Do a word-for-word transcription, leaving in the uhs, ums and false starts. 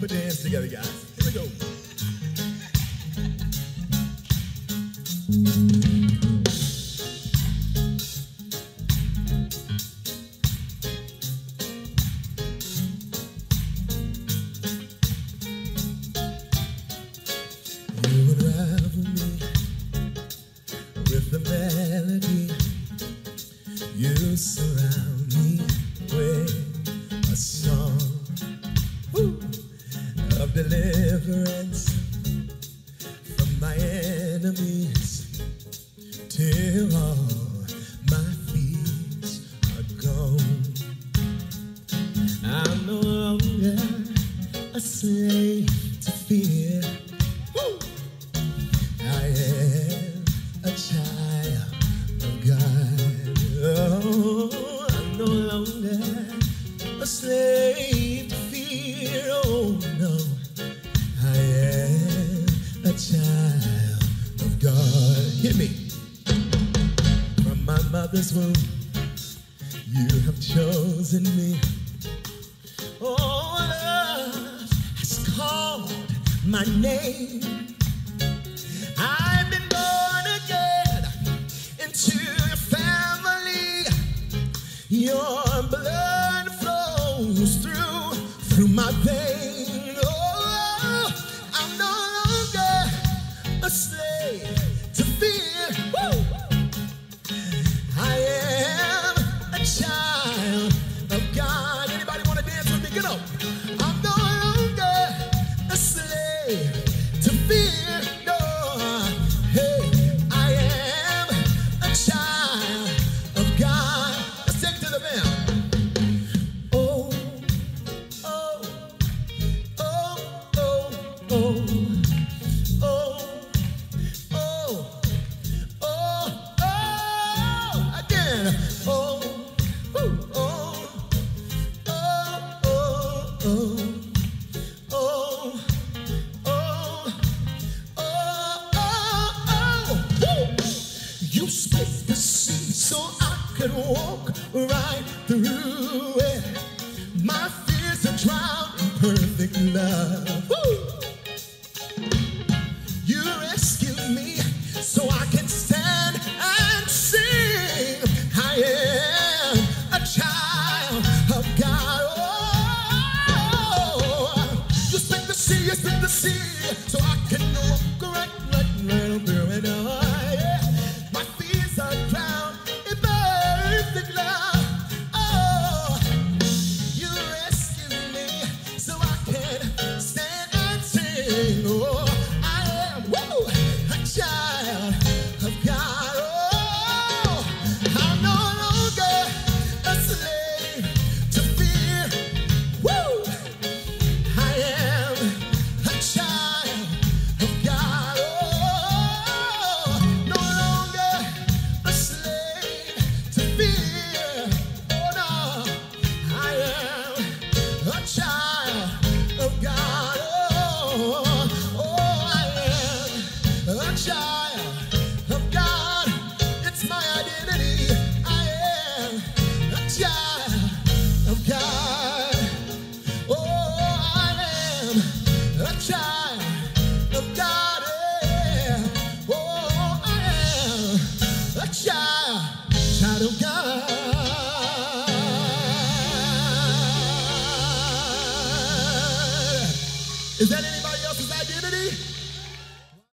put your hands together, guys. Here we go. You unravel me with the melody. You surround me with a song woo, of deliverance from my enemies till all my fears are gone. I'm no longer a slave to fear. Woo. I am a child of God. Oh, I'm no longer a slave to fear. Oh no, I am a child of God. Hear me. From my mother's womb, you have chosen me. Oh, love has called my name. I've been born again into your family. Your blood flows through, through my veins. Oh, I'm no longer a slave to fear. Woo! I am a child of God. Anybody want to dance with me? Get up. I'm no longer a slave to fear. No. Hey, I am a child of God. Let's take it to the band. Oh, oh, oh, oh, oh, oh, oh, oh, oh, again. Oh, oh, oh, oh, oh, oh, oh, oh, oh, oh, oh. You split the sea so I could walk right through it. My fears are drowned in perfect love. Woo! You rescued me so I can stand and sing. I am a child of God. Oh, you split the sea, you split the sea, so I can walk right, right, right through it. Oh, yeah. My fears are drowned in perfect love. Oh, you rescued me so I can stand and sing. Oh, I am woo, a child of God. Oh, I'm no longer a slave to fear. Woo, I am a child of God. Oh, no longer a slave to fear. Oh no, I am a child of God. Oh, oh, I am a child of God. It's my identity. I am a child of God. Oh, I am a child of God. Yeah. Oh, I am a child, child of God. Is that anybody?